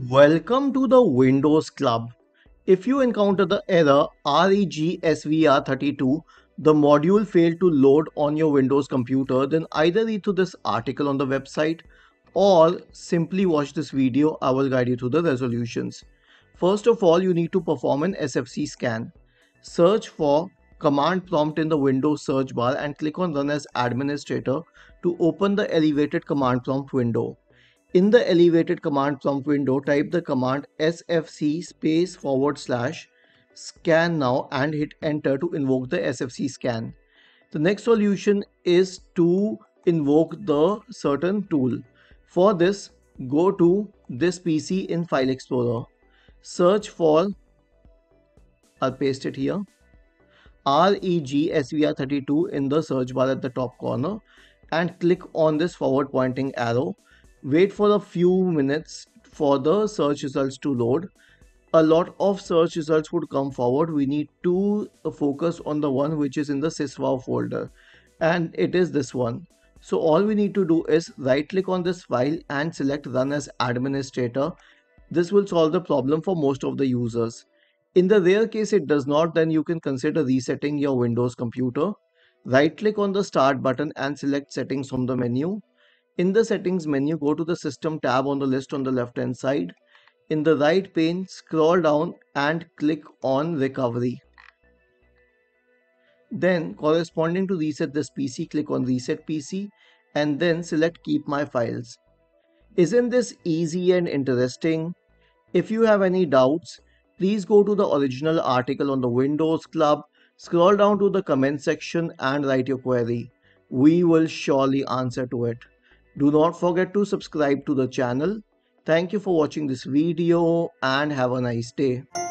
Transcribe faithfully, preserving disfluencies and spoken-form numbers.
Welcome to the Windows Club. If you encounter the error RegSvr thirty-two, the module failed to load on your Windows computer, then either read through this article on the website or simply watch this video. I will guide you through the resolutions. First of all, you need to perform an S F C scan. Search for command prompt in the Windows search bar and click on Run as Administrator to open the elevated command prompt window. In the elevated command prompt window, type the command S F C space forward slash scan now and hit enter to invoke the S F C scan. The next solution is to invoke the certain tool. For this, go to this P C in File Explorer. Search for, I'll paste it here, RegSvr thirty-two in the search bar at the top corner and click on this forward pointing arrow. Wait for a few minutes for the search results to load. A lot of search results would come forward. We need to focus on the one which is in the syswow folder, and it is this one. So all we need to do is right click on this file and select Run as Administrator. This will solve the problem for most of the users. In the rare case it does not, then you can consider resetting your Windows computer. Right click on the Start button and select Settings from the menu. In the settings menu, go to the System tab on the list on the left hand side. In the right pane, scroll down and click on Recovery. Then, corresponding to reset this P C, click on Reset P C and then select Keep My Files. Isn't this easy and interesting? If you have any doubts, please go to the original article on the Windows Club, scroll down to the comment section and write your query. We will surely answer to it. Do not forget to subscribe to the channel. Thank you for watching this video and have a nice day.